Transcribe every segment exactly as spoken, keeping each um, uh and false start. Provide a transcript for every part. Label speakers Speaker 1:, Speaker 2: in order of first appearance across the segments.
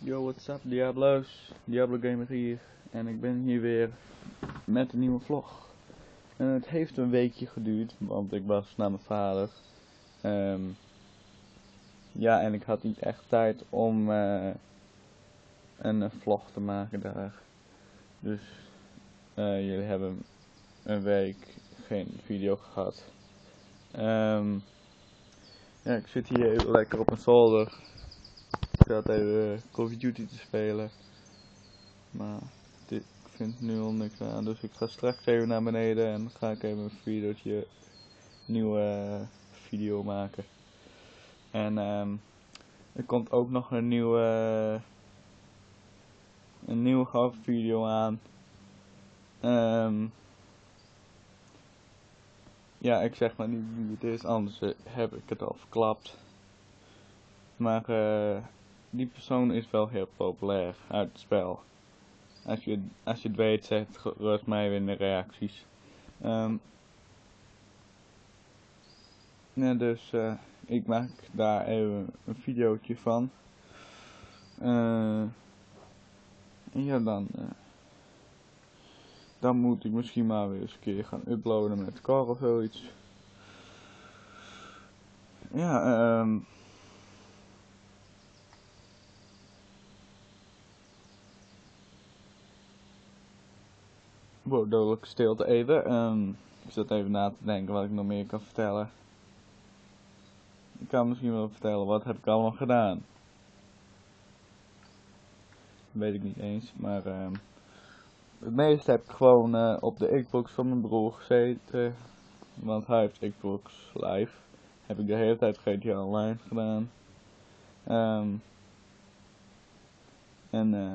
Speaker 1: Yo, what's up Diablo's, Diablo Gamer hier en ik ben hier weer met een nieuwe vlog. En het heeft een weekje geduurd, want ik was naar mijn vader. Um, ja, en ik had niet echt tijd om uh, een uh, vlog te maken daar. Dus uh, jullie hebben een week geen video gehad. Um, ja, ik zit hier even lekker op een zolder. Ik zat even Call of Duty te spelen. Maar dit, ik vind nu al niks aan, dus ik ga straks even naar beneden en ga ik even een videootje, een nieuwe uh, video maken. En um, er komt ook nog een nieuwe, uh, een nieuwe video aan. Um, ja, ik zeg maar niet wie het is, anders uh, heb ik het al verklapt. Maar uh, die persoon is wel heel populair uit het spel. Als je, als je het weet, zeg het gerust mij weer in de reacties. Um, ja, dus uh, ik maak daar even een videootje van. Uh, en ja, dan, uh, dan moet ik misschien maar weer eens een keer gaan uploaden met Car of zoiets. Ja, um, wow, dodelijke stilte even. Um, ik zat even na te denken wat ik nog meer kan vertellen. Ik kan misschien wel vertellen, wat heb ik allemaal gedaan? Dat weet ik niet eens, maar um, het meeste heb ik gewoon uh, op de Xbox van mijn broer gezeten. Want hij heeft Xbox Live. Heb ik de hele tijd G T A Online gedaan. Um, en uh,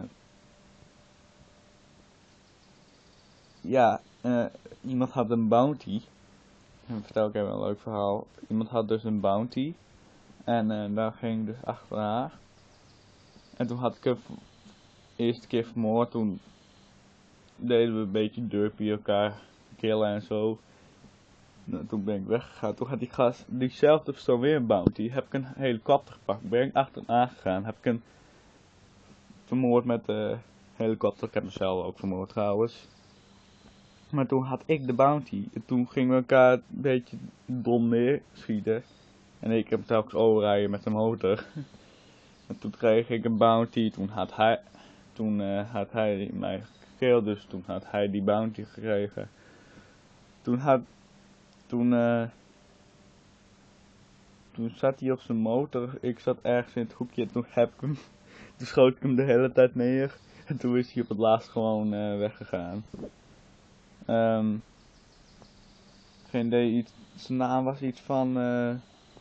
Speaker 1: ja, uh, iemand had een bounty. En vertel ik even een leuk verhaal. Iemand had dus een bounty. En uh, daar ging ik dus achterna. En toen had ik hem de eerste keer vermoord. Toen deden we een beetje derpy elkaar killen en zo. Nou, toen ben ik weggegaan. Toen had die gast, diezelfde persoon weer een bounty. Heb ik een helikopter gepakt. Ben ik achterna gegaan. Heb ik een vermoord met de helikopter. Ik heb mezelf ook vermoord trouwens. Maar toen had ik de bounty. En toen gingen we elkaar een beetje dom neerschieten. En ik heb telkens overrijden met de motor. En toen kreeg ik een bounty. Toen had hij, toen, uh, had hij mij gekild. Dus toen had hij die bounty gekregen. Toen had... Toen... Uh, Toen zat hij op zijn motor, ik zat ergens in het hoekje en toen heb ik hem, toen schoot ik hem de hele tijd neer en toen is hij op het laatst gewoon uh, weggegaan. Um, geen idee, iets, zijn naam was iets van, uh,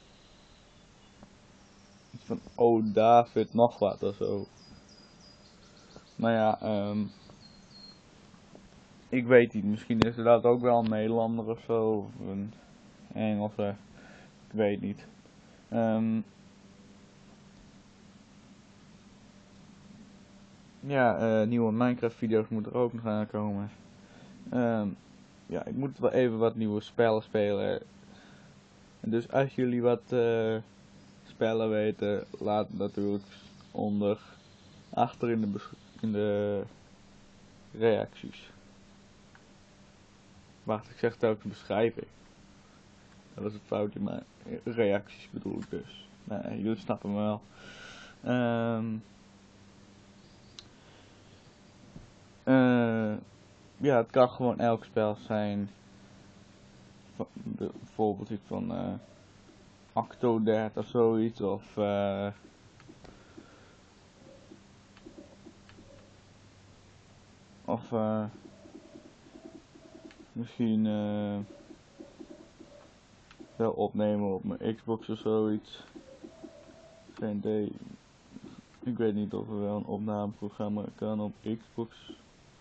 Speaker 1: iets van Oh David nog wat of zo. Maar ja, um, ik weet niet, misschien is er dat ook wel een Nederlander of zo, of een Engelse, ik weet niet. Um, Ja, uh, nieuwe Minecraft video's moeten er ook nog aankomen. Um, ja, ik moet wel even wat nieuwe spellen spelen. En dus als jullie wat uh, spellen weten, laat het natuurlijk onder, achter in de, in de reacties. Wacht, ik zeg telkens beschrijving. Dat is het foutje, maar reacties bedoel ik dus. Nee, jullie snappen me wel. Um, uh, ja, het kan gewoon elk spel zijn. Bijvoorbeeld iets van uh, Octodad of zoiets, of uh, of uh, misschien uh, wel opnemen op mijn Xbox of zoiets. Geen idee. Ik weet niet of er wel een opnameprogramma kan op Xbox.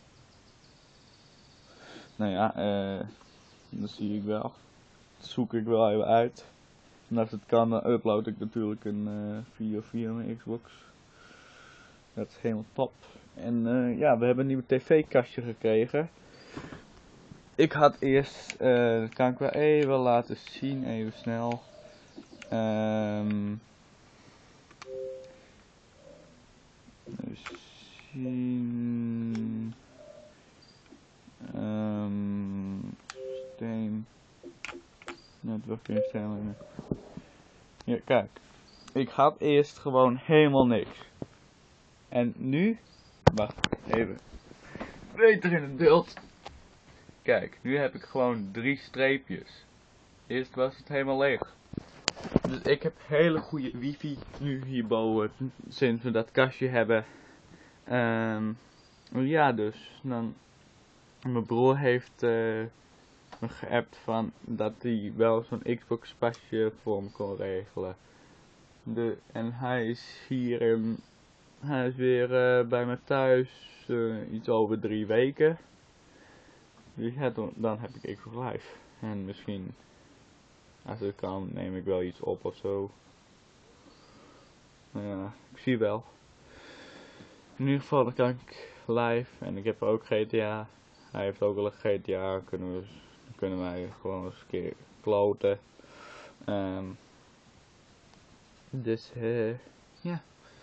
Speaker 1: Nou ja, uh, dat zie ik wel. Dat zoek ik wel even uit. En als het kan, dan upload ik natuurlijk een uh, video via mijn Xbox. Dat is helemaal top. En uh, ja, we hebben een nieuwe tv-kastje gekregen. Ik had eerst, uh, dat kan ik wel even laten zien, even snel. Um, misschien... Um, steen... Netwerkinstellingen. Ja, kijk. Ik had eerst gewoon helemaal niks. En nu... Wacht, even. Beter in het beeld. Kijk, nu heb ik gewoon drie streepjes. Eerst was het helemaal leeg. Dus ik heb hele goede wifi nu hierboven, sinds we dat kastje hebben. Um, ja, dus dan... Mijn broer heeft uh, me geappt van dat hij wel zo'n Xbox pasje voor me kon regelen. De, en hij is hier in, hij is weer uh, bij me thuis uh, iets over drie weken. Dus ja, dan, dan heb ik Xbox Live. En misschien, als het kan, neem ik wel iets op of zo. Nou ja, ik zie wel. In ieder geval dan kan ik live en ik heb ook G T A. Hij heeft ook wel een G T A, kunnen, we, kunnen wij gewoon eens een keer kloten. Um, dus uh, ja.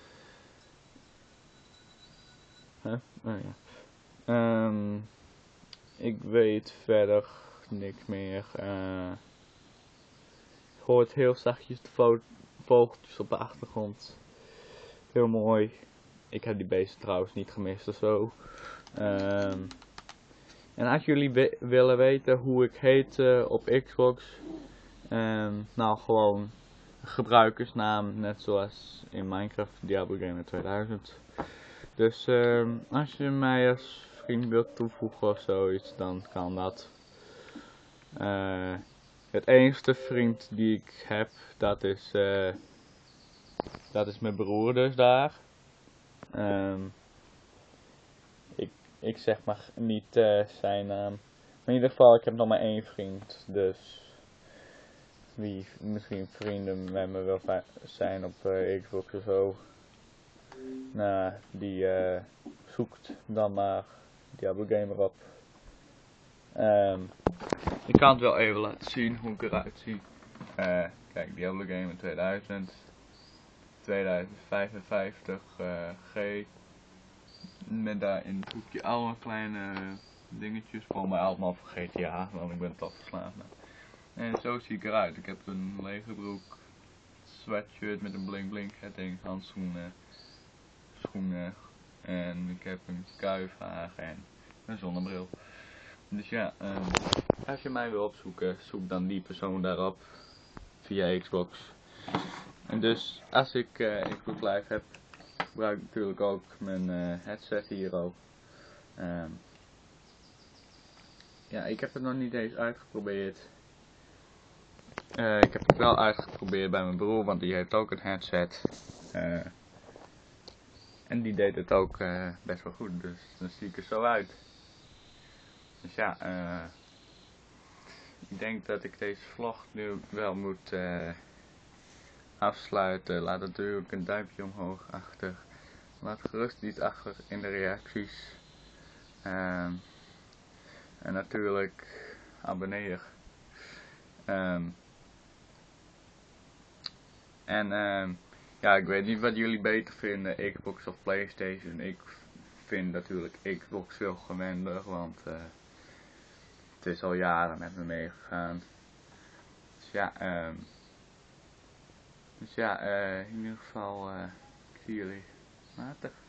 Speaker 1: Huh? Oh, ja. Um, ik weet verder niks meer. Uh, je hoort heel zachtjes de vo vogeltjes op de achtergrond. Heel mooi. Ik heb die beesten trouwens niet gemist of zo. Um, en als jullie we willen weten hoe ik heet uh, op Xbox, um, nou gewoon gebruikersnaam, net zoals in Minecraft Diablo Gamer tweeduizend. Dus um, als je mij als vriend wilt toevoegen of zoiets, dan kan dat. Uh, het enige vriend die ik heb, dat is, uh, dat is mijn broer dus daar. Um, ik, ik zeg maar niet uh, zijn naam. Maar in ieder geval, ik heb nog maar één vriend, dus wie misschien vrienden met me wil zijn op uh, Xbox of zo. Nou, die uh, zoekt dan maar Diablo Gamer op. Um, ik kan het wel even laten zien hoe ik eruit zie. Uh, kijk, Diablo Gamer tweeduizend, tweeduizend vijfenvijftig uh, G. Met daar in het hoekje allemaal kleine dingetjes. Voor mij allemaal voor G T A, want ik ben het al verslaafd. En zo zie ik eruit. Ik heb een lege broek, sweatshirt met een bling bling ketting, handschoenen, schoenen. En ik heb een kuifhaar en een zonnebril. Dus ja, um, als je mij wil opzoeken, zoek dan die persoon daarop via Xbox. En dus als ik uh, Xbox Live heb, gebruik ik natuurlijk ook mijn uh, headset hier ook. Um, ja, ik heb het nog niet eens uitgeprobeerd. Uh, ik heb het wel uitgeprobeerd bij mijn broer, want die heeft ook een headset. Uh, en die deed het ook uh, best wel goed, dus dan zie ik er zo uit. Dus ja, uh, ik denk dat ik deze vlog nu wel moet uh, afsluiten. Laat natuurlijk een duimpje omhoog achter. Laat gerust iets achter in de reacties. Um, en natuurlijk abonneer. Um, en um, ja, ik weet niet wat jullie beter vinden, Xbox of PlayStation. Ik vind natuurlijk Xbox veel gewender, want uh, het is al jaren met me meegegaan. Dus ja, um, dus ja uh, in ieder geval, uh, ik zie jullie later.